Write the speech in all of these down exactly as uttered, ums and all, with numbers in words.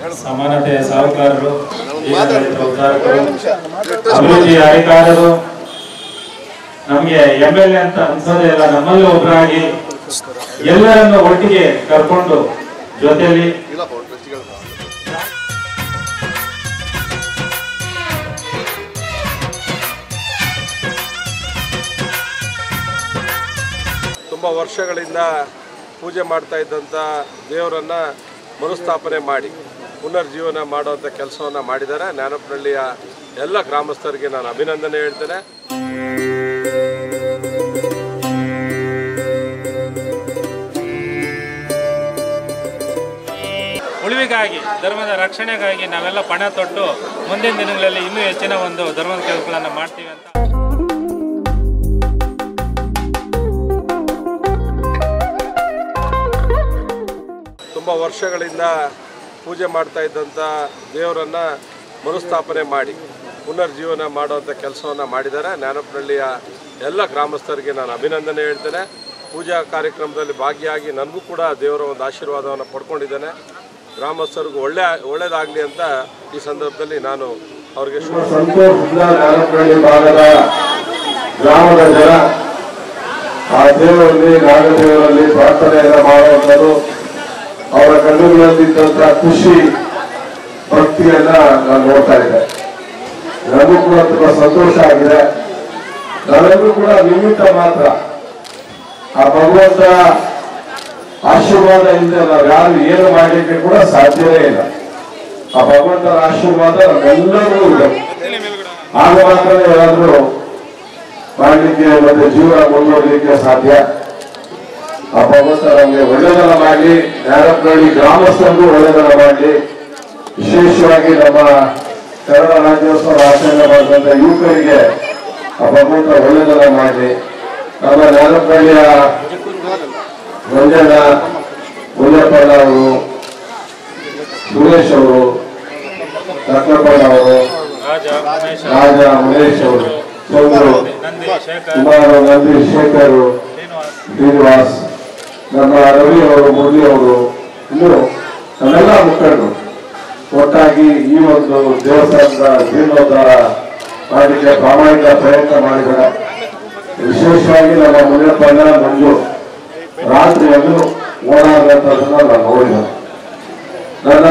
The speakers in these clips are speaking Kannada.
ಸಮಾನತೆಯ ಸಾಹುಕಾರರು, ಅಭಿವೃದ್ಧಿ ಅಧಿಕಾರರು, ನಮಗೆ ಎಂ ಎಲ್ ಎ ಅಂತ ಅನ್ಸೋದೇ ಇಲ್ಲ, ನಮ್ಮಲ್ಲಿ ಒಬ್ಬರಾಗಿ ಎಲ್ಲರನ್ನು ಒಟ್ಟಿಗೆ ಕರ್ಕೊಂಡು ಜೊತೆಯಲ್ಲಿ ತುಂಬ ವರ್ಷಗಳಿಂದ ಪೂಜೆ ಮಾಡ್ತಾ ಇದ್ದಂಥ ದೇವರನ್ನು ಮರುಸ್ಥಾಪನೆ ಮಾಡಿ ಪುನರ್ಜೀವನ ಮಾಡುವಂಥ ಕೆಲಸವನ್ನು ಮಾಡಿದ್ದಾರೆ. ಜ್ಞಾನಪನಹಳ್ಳಿಯ ಎಲ್ಲ ಗ್ರಾಮಸ್ಥರಿಗೆ ನಾನು ಅಭಿನಂದನೆ ಹೇಳ್ತೇನೆ. ಉಳಿವಿಗಾಗಿ, ಧರ್ಮದ ರಕ್ಷಣೆಗಾಗಿ ನಾವೆಲ್ಲ ಪಣ ತೊಟ್ಟು ಮುಂದಿನ ದಿನಗಳಲ್ಲಿ ಇನ್ನೂ ಹೆಚ್ಚಿನ ಒಂದು ಧರ್ಮದ ಕೆಲಸಗಳನ್ನು ಮಾಡ್ತೀವಿ ಅಂತ. ತುಂಬ ವರ್ಷಗಳಿಂದ ಪೂಜೆ ಮಾಡ್ತಾ ಇದ್ದಂಥ ದೇವರನ್ನು ಮರುಸ್ಥಾಪನೆ ಮಾಡಿ ಪುನರ್ಜೀವನ ಮಾಡುವಂಥ ಕೆಲಸವನ್ನು ಮಾಡಿದ್ದಾರೆ. ಜ್ಞಾನಪನಹಳ್ಳಿಯ ಎಲ್ಲ ಗ್ರಾಮಸ್ಥರಿಗೆ ನಾನು ಅಭಿನಂದನೆ ಹೇಳ್ತೇನೆ. ಪೂಜಾ ಕಾರ್ಯಕ್ರಮದಲ್ಲಿ ಭಾಗಿಯಾಗಿ ನನಗೂ ಕೂಡ ದೇವರ ಒಂದು ಆಶೀರ್ವಾದವನ್ನು ಪಡ್ಕೊಂಡಿದ್ದೇನೆ. ಗ್ರಾಮಸ್ಥರಿಗೂ ಒಳ್ಳೆ ಒಳ್ಳೆಯದಾಗಲಿ ಅಂತ ಈ ಸಂದರ್ಭದಲ್ಲಿ ನಾನು ಅವರಿಗೆ ಸಂತೋಷದಿಂದ ಜ್ಞಾನಪನಹಳ್ಳಿ ಭಾಗದ ಗ್ರಾಮದ ಜನ ಆ ದೇವರಲ್ಲಿ ನಾಗದೇವರಲ್ಲಿ ಪ್ರಾರ್ಥನೆಯನ್ನು ಮಾಡುವಂಥದ್ದು, ಅವರ ಕಣ್ಣುಗಳಲ್ಲಿದ್ದಂಥ ಖುಷಿ ಭಕ್ತಿಯನ್ನ ನಾನು ನೋಡ್ತಾ ಇದ್ದೆ. ನನಗೂ ಕೂಡ ತುಂಬಾ ಸಂತೋಷ ಆಗಿದೆ. ನಾವೆಲ್ಲರೂ ಕೂಡ ನಿಮಿತ್ತ ಮಾತ್ರ. ಆ ಭಗವಂತ ಆಶೀರ್ವಾದ ಇಲ್ಲದೆ ನಾವು ಯಾರು ಏನು ಮಾಡಲಿಕ್ಕೆ ಕೂಡ ಸಾಧ್ಯವೇ ಇಲ್ಲ. ಆ ಭಗವಂತನ ಆಶೀರ್ವಾದ ನಮ್ಮೆಲ್ಲರಿಗೂ ಇದೆ. ಆಗ ಮಾತ್ರ ಏನಾದ್ರೂ ಮಾಡಲಿಕ್ಕೆ ಮತ್ತೆ ಜೀವನ ಮುಂದುವರಲಿಕ್ಕೆ ಸಾಧ್ಯ. ಆ ಭಗವಂತ ನಮಗೆ ಒಳ್ಳೆದನ್ನ ಮಾಡಲಿ, ಜ್ಞಾನಪನಹಳ್ಳಿ ಗ್ರಾಮಸ್ಥರಿಗೂ ಒಳ್ಳೆದನ್ನ ಮಾಡಲಿ. ವಿಶೇಷವಾಗಿ ನಮ್ಮ ಕನ್ನಡ ರಾಜ್ಯೋತ್ಸವ ಆಚರಣೆ ಮಾಡಿದಂತ ಯುವಕರಿಗೆ ಆ ಭಗವಂತ ಒಳ್ಳೆದನ್ನ ಮಾಡಲಿ. ನಮ್ಮ ಜ್ಞಾನಪನಹಳ್ಳಿಯ ಮಂಜಣ್ಣ, ಮುಲ್ಲಪ್ಪಣ್ಣ ಅವರು, ಸುರೇಶ್ ಅವರು, ರತ್ನಪ್ಪಣ್ಣ ಅವರು, ರಾಜ ಮುನೇಶ್ ಅವರು, ಚಂದ್ರು, ಕುಮಾರ್, ನಂದಿ ಶೇಖರ್, ಶ್ರೀನಿವಾಸ್, ನಮ್ಮ ರವಿ ಅವರು, ಮುರಳಿ ಅವರು, ಇನ್ನು ನಮ್ಮೆಲ್ಲ ಮುಖಂಡರು ಒಟ್ಟಾಗಿ ಈ ಒಂದು ದೇವಸ್ಥಾನದ ಜೀರ್ಣೋದ್ಧಾರ ಮಾಡಲಿಕ್ಕೆ ಪ್ರಾಮಾಣಿಕ ಪ್ರಯತ್ನ ಮಾಡಿದ್ದಾರೆ. ವಿಶೇಷವಾಗಿ ನಮ್ಮ ಮುನಿಯಪ್ಪಣ್ಣ ಮಂಜು ರಾತ್ರಿ ಎಲ್ಲೂ ಓಡಾಡುವಂಥದ್ದನ್ನ ನಾನು ನೋಡಿದ್ದೇನೆ. ನನ್ನ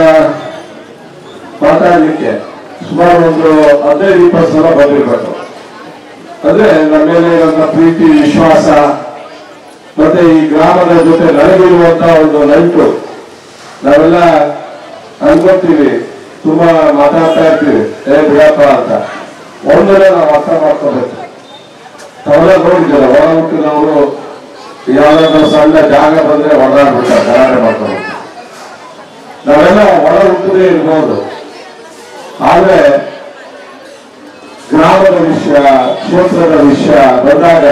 ಮಾತಾಡಲಿಕ್ಕೆ ಸುಮಾರು ಒಂದು ಹದಿನೈದು ಇಪ್ಪತ್ತು ಸಲ ಬಂದಿರ್ಬೇಕು. ಅಂದ್ರೆ ನಮ್ಮ ಮೇಲೆ ನನ್ನ ಪ್ರೀತಿ, ವಿಶ್ವಾಸ ಮತ್ತೆ ಈ ಗ್ರಾಮದ ಜೊತೆ ನನಗಿರುವಂತಹ ಒಂದು ನಂಟು ನಾವೆಲ್ಲ ಅನ್ಕೊತೀವಿ, ತುಂಬಾ ಮಾತಾಡ್ತಾ ಇರ್ತೀವಿ, ಏ ಬಿಡಪ್ಪ ಅಂತ. ಒಂದೆಲ್ಲ ನಾವು ಅರ್ಥ ಮಾಡ್ಕೋಬೇಕು. ತಾವೆಲ್ಲ ನೋಡಿದ್ದಲ್ಲ, ಹೊರ ಹುಟ್ಟಿದವರು ಯಾವ್ದಾದ್ರು ಸಣ್ಣ ಜಾಗ ಬಂದ್ರೆ ಹೊರಡ್ಬಿಡ್ತಾರೆ, ಗಲಾಟೆ ಮಾಡ್ಕೋಬೇಕು. ನಾವೆಲ್ಲ ಹೊರ ಹುಟ್ಟದೇ ಇರ್ಬೋದು, ಆದ್ರೆ ಗ್ರಾಮದ ವಿಷಯ, ಕ್ಷೇತ್ರದ ವಿಷಯ ಬಂದಾಗ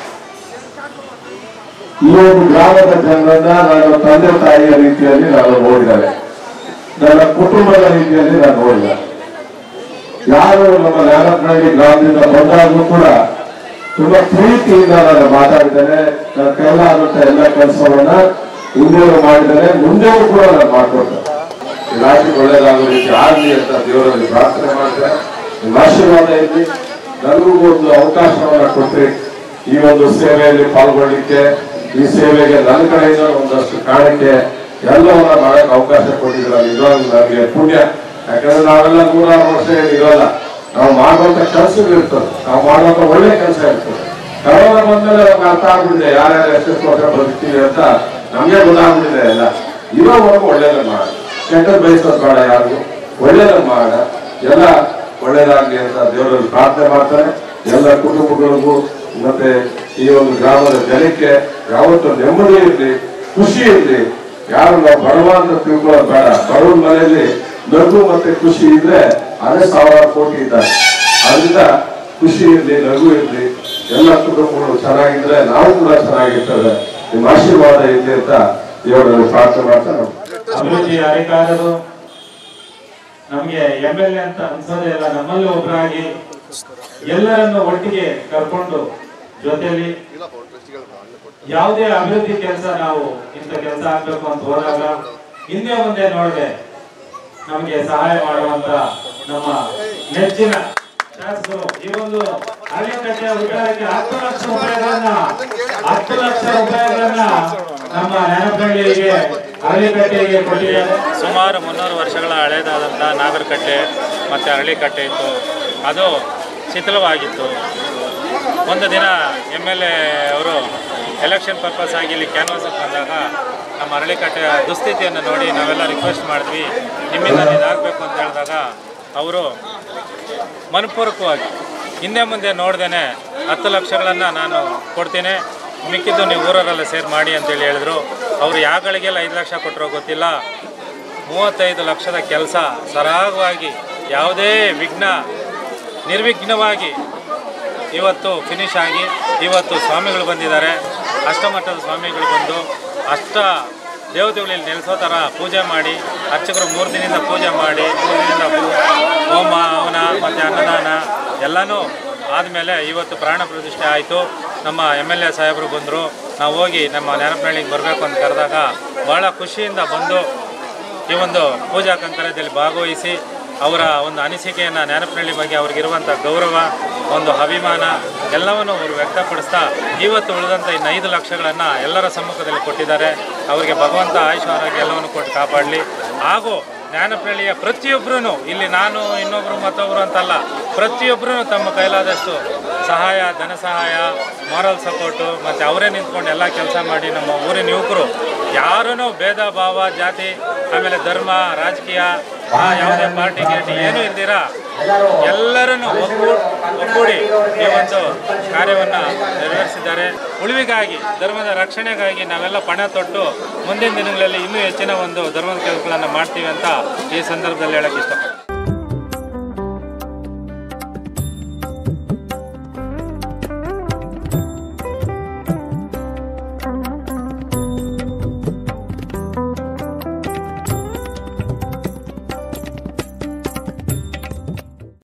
ಈ ಒಂದು ಗ್ರಾಮದ ಜನರನ್ನ ನಾನು ತಂದೆ ತಾಯಿಯ ರೀತಿಯಲ್ಲಿ ನಾನು ನೋಡಿದ್ದಾರೆ, ನನ್ನ ಕುಟುಂಬದ ರೀತಿಯಲ್ಲಿ ನಾನು ನೋಡಿಲ್ಲ. ಯಾರು ನಮ್ಮ ಜ್ಞಾನಪನಹಳ್ಳಿ ಗ್ರಾಮದಿಂದ ಬಂದಾಗಲೂ ಕೂಡ ತುಂಬಾ ಪ್ರೀತಿಯಿಂದ ನಾನು ಮಾತಾಡಿದ್ದೇನೆ. ನನ್ನ ಕೈಲಾದಂತ ಎಲ್ಲ ಕೆಲಸವನ್ನ ಹಿಂದೆಯೂ ಮಾಡಿದ್ದೇನೆ, ಮುಂದೆಯೂ ಕೂಡ ನಾನು ಮಾಡ್ಕೊಡ್ತೇನೆ. ರಾಜ್ಯಕ್ಕೆ ಒಳ್ಳೇದಾಗೋ ರೀತಿ ಆಗಲಿ ಅಂತ ದೇವರಲ್ಲಿ ಪ್ರಾರ್ಥನೆ ಮಾಡ್ತೇನೆ. ನಿಮ್ಮ ಆಶೀರ್ವಾದ ಇರಲಿ. ನನಗೂ ಒಂದು ಅವಕಾಶವನ್ನ ಕೊಟ್ರಿ ಈ ಒಂದು ಸೇವೆಯಲ್ಲಿ ಪಾಲ್ಗೊಳ್ಳಿಕ್ಕೆ. ಈ ಸೇವೆಗೆ ನನ್ನ ಕಡೆಯಿಂದ ಒಂದಷ್ಟು ಕಾಣಿಕೆ ಎಲ್ಲವನ್ನ ಮಾಡಕ್ಕೆ ಅವಕಾಶ ಕೊಟ್ಟಿದ್ರ. ನಿಜವಾಗ್ಲೂ ನನಗೆ ಪುಣ್ಯ. ಯಾಕಂದ್ರೆ ನಾವೆಲ್ಲ ನೂರಾರು ವರ್ಷ ಇರೋಲ್ಲ, ನಾವು ಮಾಡುವಂತ ಕೆಲಸಗಳು ಇರ್ತದೆ, ನಾವು ಮಾಡುವಂತ ಒಳ್ಳೆ ಕೆಲಸ ಇರ್ತದೆ. ಕರೋನಾ ಬಂದ್ಮೇಲೆ ನಮ್ಗೆ ಅರ್ಥ ಆಗ್ಬಿಟ್ಟಿದೆ ಯಾರ್ಯಾರು ಎಷ್ಟೆಷ್ಟು ವರ್ಷ ಬದುಕ್ತೀವಿ ಅಂತ ನಮ್ಗೆ ಗೊತ್ತಾಗ್ಬಿಟ್ಟಿದೆ. ಎಲ್ಲ ಇರೋವರೆಗೂ ಒಳ್ಳೇದನ್ನ ಮಾಡ, ಕೆಟ್ಟದ್ ಬಯಸೋದು ಬೇಡ, ಯಾರಿಗೂ ಒಳ್ಳೇದನ್ನ ಮಾಡ, ಎಲ್ಲ ಒಳ್ಳೇದಾಗ್ಲಿ ಅಂತ ದೇವರಲ್ಲಿ ಪ್ರಾರ್ಥನೆ ಮಾಡ್ತಾರೆ. ಎಲ್ಲ ಕುಟುಂಬಗಳಿಗೂ ಮತ್ತೆ ಈ ಒಂದು ಗ್ರಾಮದ ಜನಕ್ಕೆ ಯಾವತ್ತೂ ನೆಮ್ಮದಿ ಇರ್ಲಿ, ಖುಷಿ ಇರ್ಲಿ. ಯಾರು ನಾವು ಬಡವ ಅಂತ ತಿಳ್ಕೊಳ್ಳೋದು ಬೇಡ. ಬಡವನ ಮನೆಯಲ್ಲಿ ನಗು ಮತ್ತೆ ಖುಷಿ ಇದ್ರೆ ಅದೇ ಸಾವಿರಾರು ಕೋಟಿ ಇದ್ದಾರೆ. ಅದರಿಂದ ಖುಷಿ ಇರ್ಲಿ, ನಗು ಇರ್ಲಿ, ಎಲ್ಲ ಕುಟುಂಬಗಳು ಚೆನ್ನಾಗಿದ್ರೆ ನಾವು ಕೂಡ ಚೆನ್ನಾಗಿರ್ತದೆ. ನಿಮ್ಮ ಆಶೀರ್ವಾದ ಇರ್ಲಿ ಅಂತ ದೇವರಲ್ಲಿ ಪ್ರಾರ್ಥನೆ ಮಾಡ್ತಾರೆ. ಅಭಿವೃದ್ಧಿ ಅಧಿಕಾರರು, ನಮ್ಗೆ ಎಂ ಎಲ್ ಎ ಅಂತ ಅನ್ಸೋದೇ ಇಲ್ಲ, ನಮ್ಮಲ್ಲಿ ಒಬ್ಬರಾಗಿ ಎಲ್ಲರನ್ನು ಒಟ್ಟಿಗೆ ಕರ್ಕೊಂಡು ಜೊತೆಯಲ್ಲಿ ಯಾವುದೇ ಅಭಿವೃದ್ಧಿ ಕೆಲಸ ನಾವು ಇಂಥ ಕೆಲಸ ಆಗ್ಬೇಕು ಅಂತ ಹೋದಾಗ ಹಿಂದೆ ಮುಂದೆ ನೋಡದೆ ನಮಗೆ ಸಹಾಯ ಮಾಡುವಂತ ನಮ್ಮ ನೆಚ್ಚಿನ ಶಾಸಕರು ಈ ಒಂದು ಅರಳಿಕಟ್ಟೆಯ ಉದ್ಧಾರಕ್ಕೆ ಹತ್ತು ಲಕ್ಷ ರೂಪಾಯಿಗಳನ್ನ ಹತ್ತು ಲಕ್ಷ ರೂಪಾಯಿಗಳನ್ನ ನಮ್ಮ ನ್ಯಾನಪಳ್ಳಿಗೆ ಅರಳಿಕಟ್ಟೆಗೆ ಕೊಟ್ಟಿದ್ದಾರೆ. ಸುಮಾರು ಮುನ್ನೂರು ವರ್ಷಗಳ ಹಳೇದಾದಂಥ ನಾಗರಕಟ್ಟೆ ಮತ್ತು ಅರಳಿಕಟ್ಟೆ ಇತ್ತು, ಅದು ಶಿಥಿಲವಾಗಿತ್ತು. ಒಂದು ದಿನ ಎಮ್ ಎಲ್ ಎ ಅವರು ಎಲೆಕ್ಷನ್ ಪರ್ಪಸ್ ಆಗಿ ಇಲ್ಲಿ ಕ್ಯಾನ್ವಾಸಿಗೆ ಬಂದಾಗ ನಮ್ಮ ಅರಳಿಕಟ್ಟೆಯ ದುಸ್ಥಿತಿಯನ್ನು ನೋಡಿ ನಾವೆಲ್ಲ ರಿಕ್ವೆಸ್ಟ್ ಮಾಡಿದ್ವಿ, ನಿಮ್ಮಿಂದ ಇದಾಗಬೇಕು ಅಂತ ಹೇಳಿದಾಗ ಅವರು ಮನಪೂರ್ವಕವಾಗಿ ಹಿಂದೆ ಮುಂದೆ ನೋಡ್ದೇ ಹತ್ತು ಲಕ್ಷಗಳನ್ನು ನಾನು ಕೊಡ್ತೀನಿ, ಮಿಕ್ಕಿದ್ದು ನೀವು ಊರವರೆಲ್ಲ ಸೇರ್ ಮಾಡಿ ಅಂತೇಳಿ ಹೇಳಿದ್ರು. ಅವರು ಯಾಗಳಿಗೆಲ್ಲ ಐದು ಲಕ್ಷ ಕೊಟ್ಟರೋ ಗೊತ್ತಿಲ್ಲ, ಮೂವತ್ತೈದು ಲಕ್ಷದ ಕೆಲಸ ಸರಾಗವಾಗಿ ಯಾವುದೇ ವಿಘ್ನ ನಿರ್ವಿಘ್ನವಾಗಿ ಇವತ್ತು ಫಿನಿಶ್ ಆಗಿ ಇವತ್ತು ಸ್ವಾಮಿಗಳು ಬಂದಿದ್ದಾರೆ. ಅಷ್ಟಮಟ್ಟದ ಸ್ವಾಮಿಗಳು ಬಂದು ಅಷ್ಟ ದೇವತೆಗಳಲ್ಲಿ ನೆಲೆಸೋ ಥರ ಪೂಜೆ ಮಾಡಿ, ಅರ್ಚಕರು ಮೂರು ದಿನದಿಂದ ಪೂಜೆ ಮಾಡಿ, ಮೂರು ದಿನದಿಂದ ಹೋಮ ಹವನ ಮತ್ತು ಅನ್ನದಾನ ಎಲ್ಲನೂ ಆದಮೇಲೆ ಇವತ್ತು ಪ್ರಾಣ ಪ್ರತಿಷ್ಠೆ ಆಯಿತು. ನಮ್ಮ ಎಮ್ ಎಲ್ ಎ ಸಾಹೇಬರು ಬಂದರು, ನಾವು ಹೋಗಿ ನಮ್ಮ ನ್ಯಾನಪಳ್ಳಿಗೆ ಬರಬೇಕು ಅಂತ ಕರೆದಾಗ ಭಾಳ ಖುಷಿಯಿಂದ ಬಂದು ಈ ಒಂದು ಪೂಜಾ ಕಂಕಣದಲ್ಲಿ ಭಾಗವಹಿಸಿ ಅವರ ಒಂದು ಅನಿಸಿಕೆಯನ್ನು ನ್ಯಾನಪಳ್ಳಿ ಬಗ್ಗೆ ಅವ್ರಿಗಿರುವಂಥ ಗೌರವ, ಒಂದು ಅಭಿಮಾನ ಎಲ್ಲವನ್ನು ಅವರು ವ್ಯಕ್ತಪಡಿಸ್ತಾ ಇವತ್ತು ಉಳಿದಂಥ ಇನ್ನು ಐದು ಲಕ್ಷಗಳನ್ನು ಎಲ್ಲರ ಸಮ್ಮುಖದಲ್ಲಿ ಕೊಟ್ಟಿದ್ದಾರೆ. ಅವರಿಗೆ ಭಗವಂತ ಆಯುಷ ಆರೋಗ್ಯ ಎಲ್ಲವನ್ನು ಕೊಟ್ಟು ಕಾಪಾಡಲಿ. ಹಾಗೂ ನ್ಯಾನಪಳ್ಳಿಯ ಪ್ರತಿಯೊಬ್ಬರೂ ಇಲ್ಲಿ ನಾನು ಇನ್ನೊಬ್ಬರು ಮತ್ತೊಬ್ಬರು ಅಂತಲ್ಲ, ಪ್ರತಿಯೊಬ್ಬರೂ ತಮ್ಮ ಕೈಲಾದಷ್ಟು ಸಹಾಯ, ಧನ ಸಹಾಯ, ಮಾರಲ್ ಸಪೋರ್ಟು ಮತ್ತು ಅವರೇ ನಿಂತ್ಕೊಂಡು ಎಲ್ಲ ಕೆಲಸ ಮಾಡಿ ನಮ್ಮ ಊರಿನ ಯುವಕರು ಯಾರೂ ಭೇದ ಭಾವ, ಜಾತಿ, ಆಮೇಲೆ ಧರ್ಮ, ರಾಜಕೀಯ, ಯಾವುದೇ ಪಾರ್ಟಿ ಗೀಟಿ ಏನೂ ಇಲ್ದಿರ ಎಲ್ಲರನ್ನು ಒಗ್ಗೂಡಿ ಒಗ್ಗೂಡಿ ಈ ಒಂದು ಕಾರ್ಯವನ್ನು ನೆರವೇರಿಸಿದ್ದಾರೆ. ಉಳಿವಿಗಾಗಿ, ಧರ್ಮದ ರಕ್ಷಣೆಗಾಗಿ ನಾವೆಲ್ಲ ಪಣ ತೊಟ್ಟು ಮುಂದಿನ ದಿನಗಳಲ್ಲಿ ಇನ್ನೂ ಹೆಚ್ಚಿನ ಒಂದು ಧರ್ಮದ ಕೆಲಸಗಳನ್ನು ಮಾಡ್ತೀವಿ ಅಂತ ಈ ಸಂದರ್ಭದಲ್ಲಿ ಹೇಳಕ್ಕೆ ಇಷ್ಟಪಡ್ತೀನಿ.